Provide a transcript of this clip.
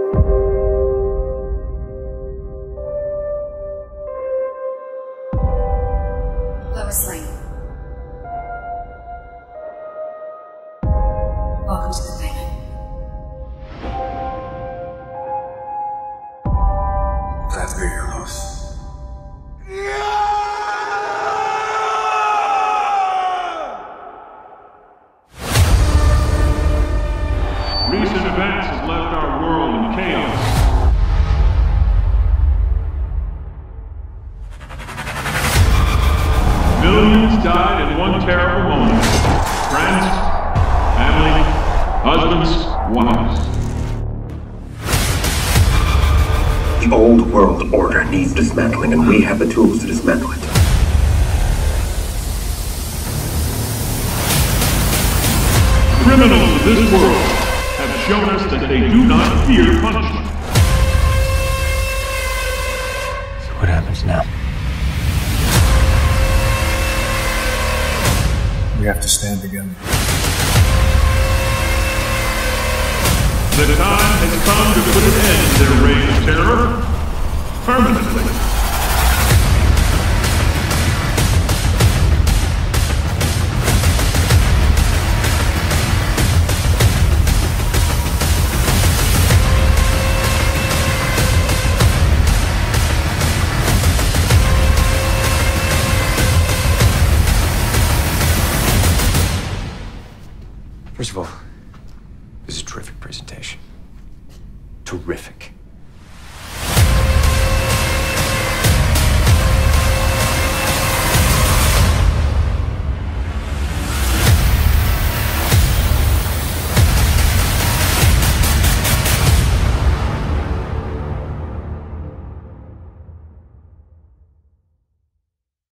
Lois Lane. Welcome to the planet. Glad to be here, Lois. Recent events have left our world in chaos. Millions died in one terrible moment. Friends, family, husbands, wives. The old world order needs dismantling, and we have the tools to dismantle it. Criminals of this world have shown us that they do not fear punishment. So what happens now? We have to stand together. The time has come to put an end to their reign of terror permanently. First of all, this is a terrific presentation. Terrific.